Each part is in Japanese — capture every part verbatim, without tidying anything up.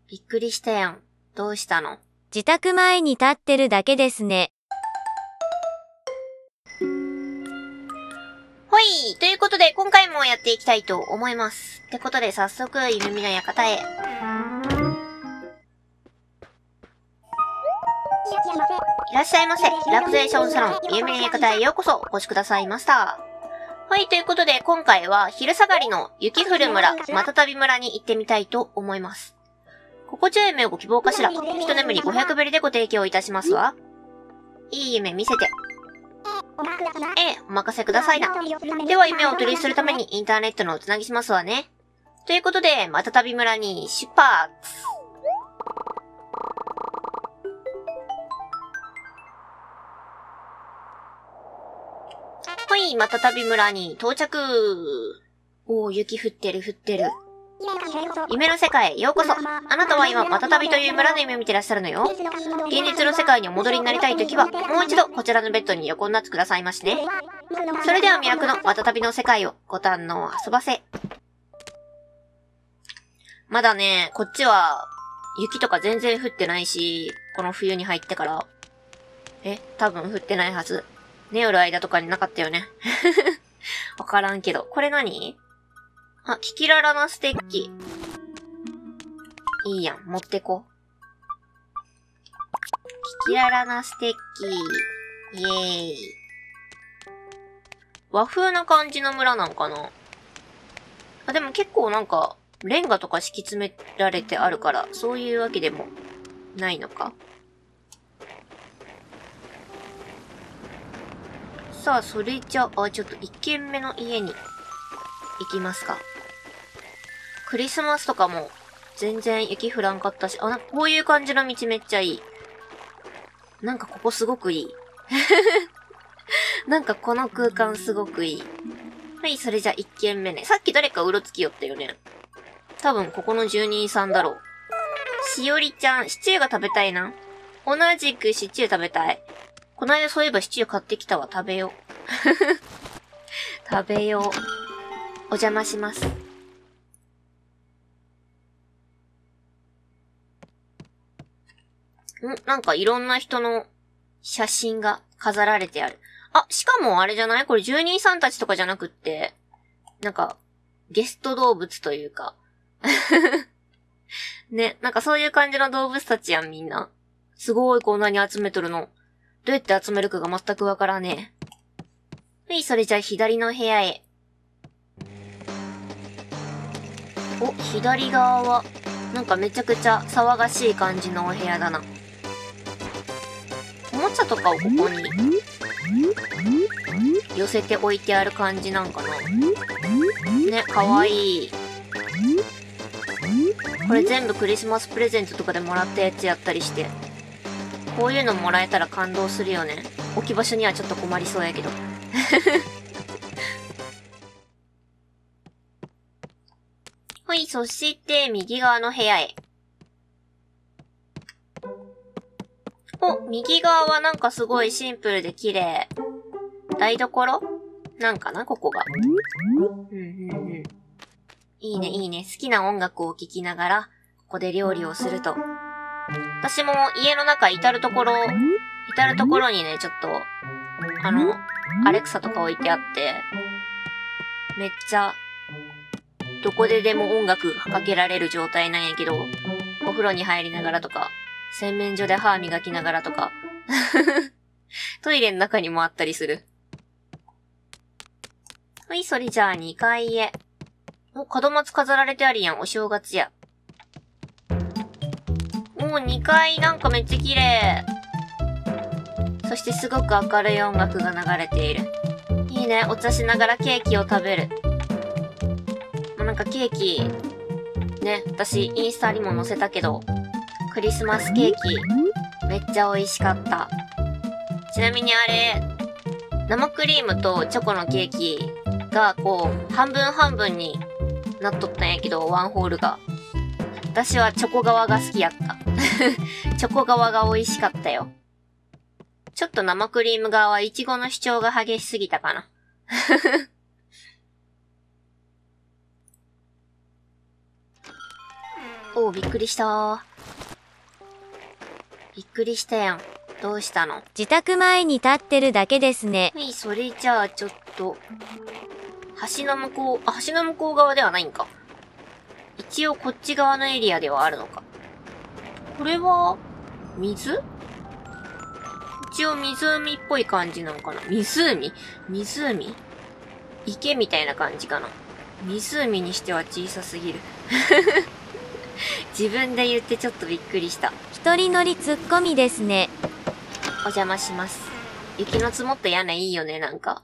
びっくりしたやん。どうしたの？ 自宅前に立ってるだけですね。 ほい！ということで、今回もやっていきたいと思います。ってことで、早速、夢見の館へ。いらっしゃいませ。リラクゼーションサロン、夢見の館へようこそお越しくださいました。はい、ということで、今回は、昼下がりの雪降る村、またたび村に行ってみたいと思います。心地よい夢をご希望かしら。一眠りごひゃくベリでご提供いたしますわ。いい夢見せて。ええ、お任せくださいな。では夢をお取りするためにインターネットのおつなぎしますわね。ということで、またたび村に出発。はい、またたび村に到着。おー、雪降ってる降ってる。夢の世界へようこそ。あなたは今、またたびという村の夢を見てらっしゃるのよ。現実の世界にお戻りになりたいときは、もう一度こちらのベッドに横になってくださいましね。それでは魅惑のまたたびの世界をご堪能遊ばせ。まだね、こっちは、雪とか全然降ってないし、この冬に入ってから。え、多分降ってないはず。寝よる間とかになかったよね。わからんけど。これ何？あ、キキララなステッキ。いいやん、持ってこ。キキララなステッキ。イエーイ。和風な感じの村なんかな？あ、でも結構なんか、レンガとか敷き詰められてあるから、そういうわけでもないのか？さあ、それじゃあ、ちょっと一軒目の家に行きますか。クリスマスとかも全然雪降らんかったし、あ、なんかこういう感じの道めっちゃいい。なんかここすごくいい。なんかこの空間すごくいい。はい、それじゃあ一軒目ね。さっき誰かうろつきよったよね。多分ここの住人さんだろう。しおりちゃん、シチューが食べたいな。同じくシチュー食べたい。この間そういえばシチュー買ってきたわ。食べよう。食べよう。お邪魔します。ん、なんかいろんな人の写真が飾られてある。あ、しかもあれじゃない？これ住人さんたちとかじゃなくって、なんか、ゲスト動物というか。ね、なんかそういう感じの動物たちやん、みんな。すごいこんなに集めとるの。どうやって集めるかが全くわからねえ。はい、それじゃあ左の部屋へ。お、左側は、なんかめちゃくちゃ騒がしい感じのお部屋だな。おもちゃとかをここに寄せておいてある感じなんかな。ね、かわいい。これ全部クリスマスプレゼントとかでもらったやつやったりして。こういうのもらえたら感動するよね。置き場所にはちょっと困りそうやけど。はい、そして右側の部屋へ。お、右側はなんかすごいシンプルで綺麗。台所なんかなここが。うんうんうん。いいねいいね。好きな音楽を聴きながら、ここで料理をすると。私も家の中至るところ、至るところにね、ちょっと、あの、アレクサとか置いてあって、めっちゃ、どこででも音楽かけられる状態なんやけど、お風呂に入りながらとか、洗面所で歯磨きながらとか、トイレの中にもあったりする。はい、それじゃあにかいへ。お、門松飾られてあるやん、お正月や。お、にかいなんかめっちゃ綺麗。そしてすごく明るい音楽が流れている。いいね、お茶しながらケーキを食べる。なんかケーキ、ね、私インスタにも載せたけど、クリスマスケーキ、めっちゃ美味しかった。ちなみにあれ、生クリームとチョコのケーキがこう、半分半分になっとったんやけど、ワンホールが。私はチョコ側が好きやった。チョコ側が美味しかったよ。ちょっと生クリーム側はイチゴの主張が激しすぎたかな。 おー、びっくりしたー。びっくりしたやん。どうしたの？ 自宅前に立ってるだけですね。 はい、それじゃあちょっと、橋の向こう、あ、橋の向こう側ではないんか。一応こっち側のエリアではあるのか。これは、水？一応湖っぽい感じなのかな。湖？湖？池みたいな感じかな。湖にしては小さすぎる。自分で言ってちょっとびっくりした。 一人乗りツッコミですね。 お邪魔します。雪の積もった屋根いいよね、なんか。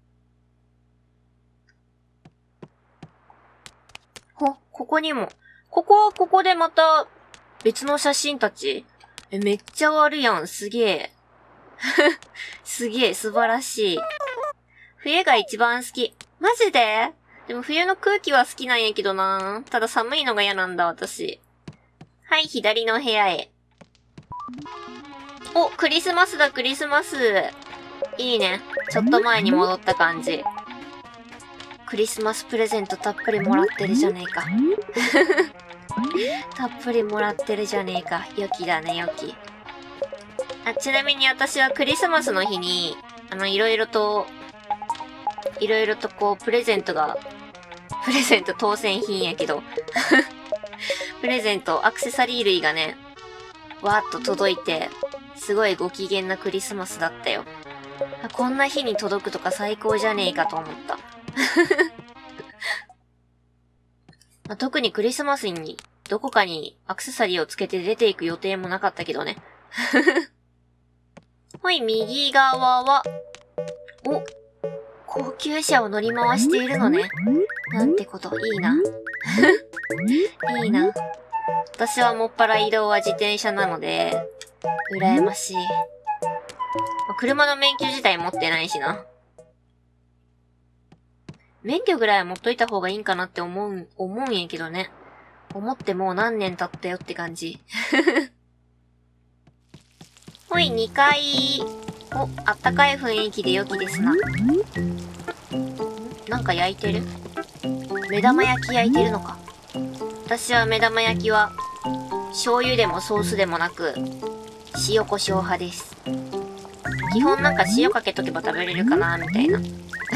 ほ、ここにも。ここはここでまた別の写真たち。え、めっちゃあるやん。すげえ。すげえ、素晴らしい。冬が一番好き。マジで？でも冬の空気は好きなんやけどな。ただ寒いのが嫌なんだ、私。はい、左の部屋へ。お、クリスマスだ、クリスマス。いいね。ちょっと前に戻った感じ。クリスマスプレゼントたっぷりもらってるじゃねえか。たっぷりもらってるじゃねえか。良きだね、良き。あ、ちなみに私はクリスマスの日に、あの、いろいろと、いろいろとこう、プレゼントが、プレゼント当選品やけど。プレゼント、アクセサリー類がね、わーっと届いて、すごいご機嫌なクリスマスだったよ。あ、こんな日に届くとか最高じゃねえかと思った。まあ、特にクリスマスにどこかにアクセサリーをつけて出ていく予定もなかったけどね。はい、右側は、お、高級車を乗り回しているのね。なんてこと、いいな。いいな。私はもっぱら移動は自転車なので、羨ましい。まあ、車の免許自体持ってないしな。免許ぐらいは持っといた方がいいんかなって思う、思うんやけどね。思ってもう何年経ったよって感じ。ほい、にかい。お、あったかい雰囲気で良きですな。なんか焼いてる？目玉焼き焼いてるのか。私は目玉焼きは、醤油でもソースでもなく、塩コショウ派です。基本なんか塩かけとけば食べれるかなみたいな。い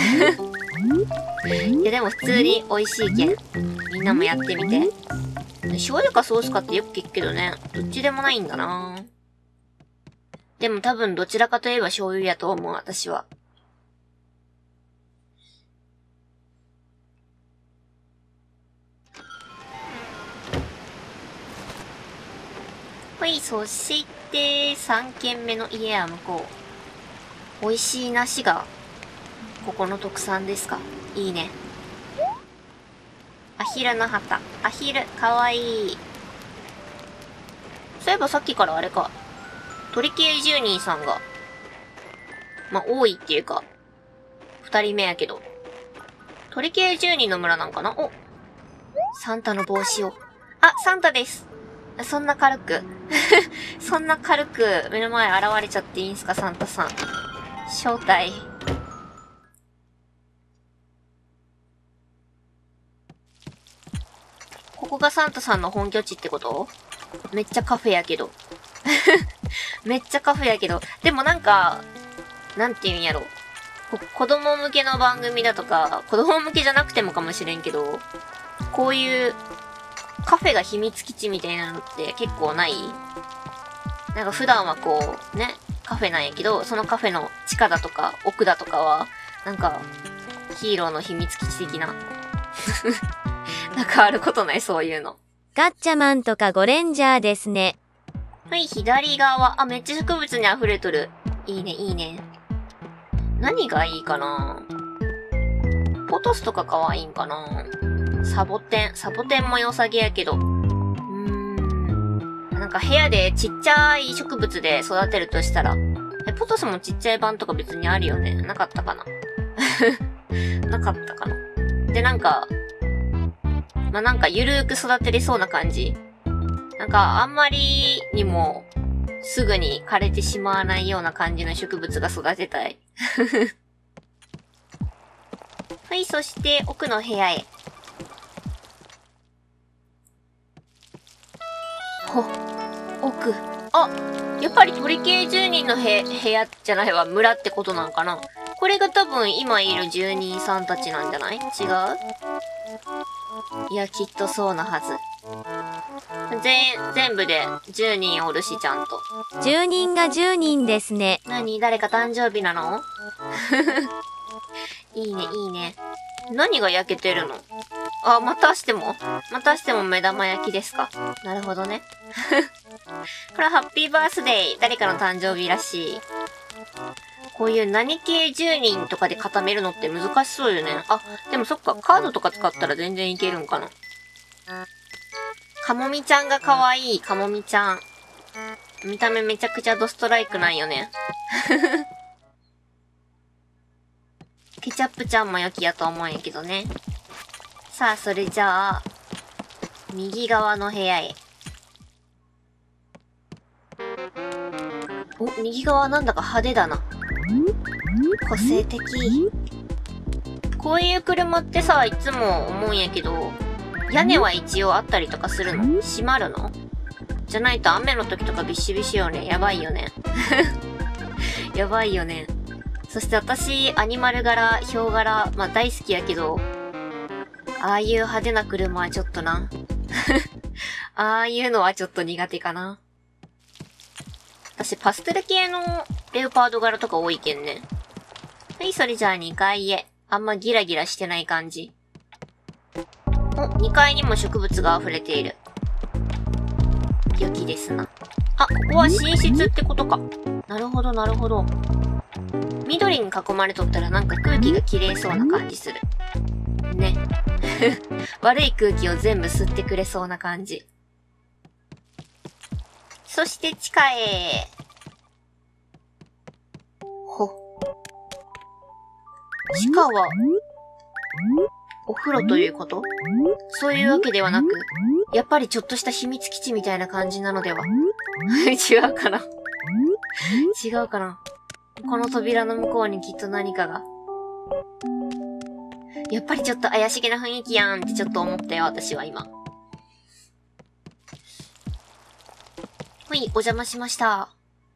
やでも普通に美味しいけん。みんなもやってみて。醤油かソースかってよく聞くけどね。どっちでもないんだな。でも多分どちらかといえば醤油やと思う、私は。はい、そして、さんけんめの家は向こう。美味しい梨が、ここの特産ですか。いいね。アヒルの旗。アヒル、かわいい。そういえばさっきからあれか。鳥系住人さんが、まあ、多いっていうか、二人目やけど。鳥系住人の村なんかな。お、サンタの帽子を。あ、サンタです。そんな軽く。そんな軽く目の前現れちゃっていいんすか、サンタさん。正体。ここがサンタさんの本拠地ってこと？めっちゃカフェやけど。めっちゃカフェやけど。でもなんか、なんて言うんやろ。こ子供向けの番組だとか、子供向けじゃなくてもかもしれんけど、こういうカフェが秘密基地みたいなのって結構ない？なんか普段はこう、ね、カフェなんやけど、そのカフェの地下だとか奥だとかは、なんか、ヒーローの秘密基地的な。なんかあることない、そういうの。 ガッチャマンとかゴレンジャーですね。 はい、左側。あ、めっちゃ植物に溢れとる。いいね、いいね。何がいいかな？ポトスとか可愛いんかな？サボテン。サボテンも良さげやけど。うーん。なんか部屋でちっちゃい植物で育てるとしたら。え、ポトスもちっちゃい版とか別にあるよね。なかったかな？なかったかな。で、なんか、まあ、なんかゆるーく育てれそうな感じ。なんかあんまりにもすぐに枯れてしまわないような感じの植物が育てたい。はい、そして奥の部屋へ。 ほ、奥。あ、やっぱり鳥系住人の部屋じゃないわ、村ってことなんかな。これが多分今いる住人さんたちなんじゃない？違う？いや、きっとそうなはず。全、全部でじゅうにんおるし、ちゃんと。 住人がじゅうにんですね。 何？誰か誕生日なの？いいね、いいね。何が焼けてるの？あ、またしてもまたしても目玉焼きですか。なるほどね。これはハッピーバースデー。誰かの誕生日らしい。こういう何系じゅうにんとかで固めるのって難しそうよね。あ、でもそっか、カードとか使ったら全然いけるんかな。かもみちゃんが可愛い、かもみちゃん。見た目めちゃくちゃドストライクなんよね。ケチャップちゃんも良きやと思うんやけどね。さあ、それじゃあ、右側の部屋へ。お、右側なんだか派手だな。個性的。こういう車ってさ、いつも思うんやけど、屋根は一応あったりとかするの？閉まるの？じゃないと雨の時とかビシビシよね。やばいよね。やばいよね。そして私、アニマル柄、ヒョウ柄、まあ大好きやけど、ああいう派手な車はちょっとな。ああいうのはちょっと苦手かな。私、パステル系のレオパード柄とか多いけんね。はい、それじゃあにかいへ。あんまギラギラしてない感じ。お、にかいにも植物が溢れている。良きですな。あ、ここは寝室ってことか。なるほど、なるほど。緑に囲まれとったらなんか空気が綺麗そうな感じする。ね。悪い空気を全部吸ってくれそうな感じ。そして地下へ。ほ。地下は、お風呂ということ？そういうわけではなく、やっぱりちょっとした秘密基地みたいな感じなのでは？違うかな違うかなこの扉の向こうにきっと何かが。やっぱりちょっと怪しげな雰囲気やんってちょっと思ったよ、私は今。ほい、お邪魔しました。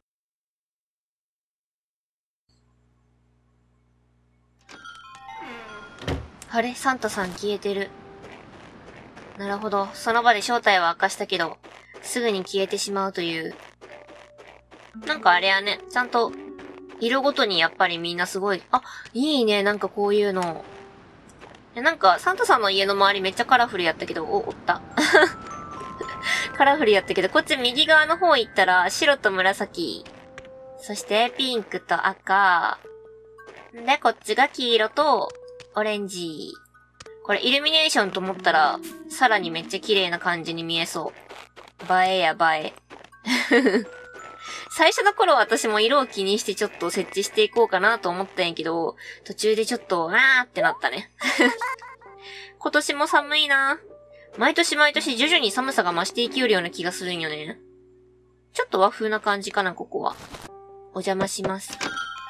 あれ？サンタさん消えてる。なるほど。その場で正体は明かしたけど、すぐに消えてしまうという。なんかあれやね、ちゃんと、色ごとにやっぱりみんなすごい、あ、いいね、なんかこういうの。なんか、サンタさんの家の周りめっちゃカラフルやったけど、お、おった。カラフルやったけど、こっち右側の方行ったら、白と紫。そして、ピンクと赤。で、こっちが黄色と、オレンジ。これ、イルミネーションと思ったら、さらにめっちゃ綺麗な感じに見えそう。映えや映え。最初の頃は私も色を気にしてちょっと設置していこうかなと思ったんやけど、途中でちょっと、あーってなったね。今年も寒いな。毎年毎年徐々に寒さが増していきよるような気がするんよね。ちょっと和風な感じかな、ここは。お邪魔します。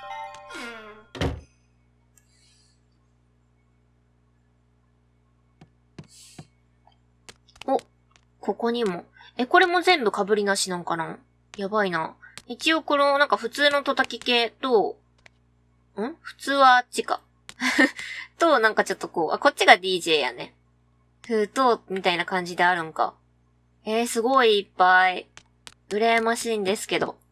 お、ここにも。え、これも全部被りなしなんかな？やばいな。一応この、なんか普通の叩き系と、ん？普通はあっちか。と、なんかちょっとこう、あ、こっちが ディージェー やね。ふーと、みたいな感じであるんか。えー、すごいいっぱい。羨ましいんですけど。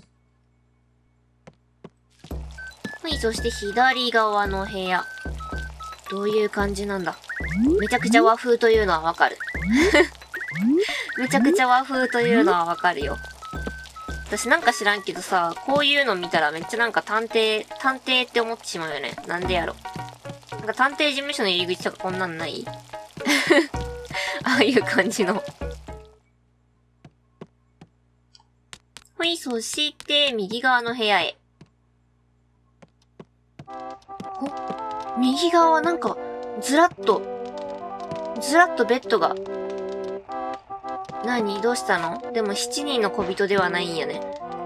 はい、そして左側の部屋。どういう感じなんだ？めちゃくちゃ和風というのはわかる。めちゃくちゃ和風というのはわかるよ。私なんか知らんけどさ、こういうの見たらめっちゃなんか探偵、探偵って思ってしまうよね。なんでやろ。なんか探偵事務所の入り口とかこんなんない？ああいう感じの。はい、そして、右側の部屋へ。お、右側はなんか、ずらっと、ずらっとベッドが。何？どうしたの？でもしちにんの小人ではないんやね。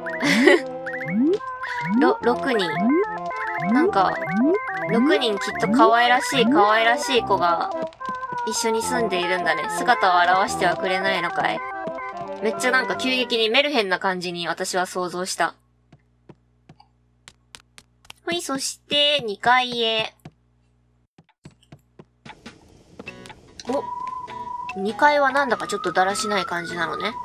ろ、ろくにん。なんか、ろくにんきっと可愛らしい可愛らしい子が一緒に住んでいるんだね。姿を現してはくれないのかい？ めっちゃなんか急激にメルヘンな感じに私は想像した。ほい、そしてにかいへ。お、にかいはなんだかちょっとだらしない感じなのね。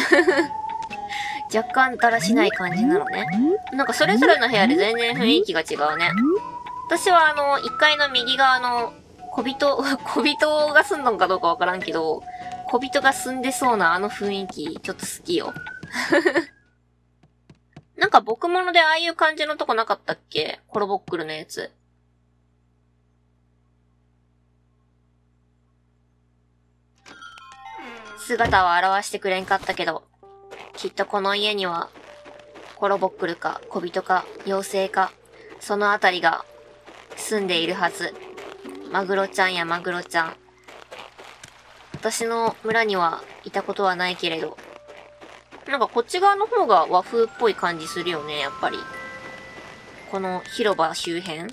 若干だらしない感じなのね。なんかそれぞれの部屋で全然雰囲気が違うね。私はあの、いっかいの右側の小人、小人が住んどんかどうかわからんけど、小人が住んでそうなあの雰囲気、ちょっと好きよ。なんか僕物でああいう感じのとこなかったっけ？コロボックルのやつ。姿は現してくれんかったけど、きっとこの家には、コロボックルか小人か妖精か、そのあたりが住んでいるはず。マグロちゃんやマグロちゃん。私の村にはいたことはないけれど、なんかこっち側の方が和風っぽい感じするよね、やっぱり。この広場周辺。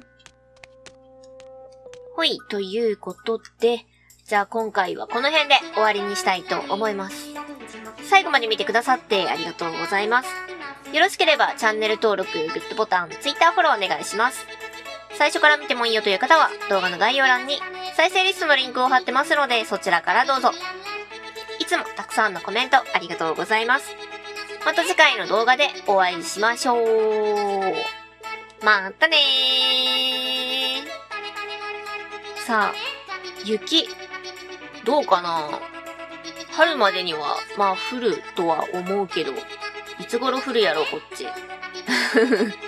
ほい、ということで、じゃあ今回はこの辺で終わりにしたいと思います。最後まで見てくださってありがとうございます。よろしければチャンネル登録、グッドボタン、Twitter フォローお願いします。最初から見てもいいよという方は動画の概要欄に再生リストのリンクを貼ってますのでそちらからどうぞ。いつもたくさんのコメントありがとうございます。また次回の動画でお会いしましょう。またねー。さあ、雪、どうかな？春までには、まあ降るとは思うけど、いつ頃降るやろ、こっち。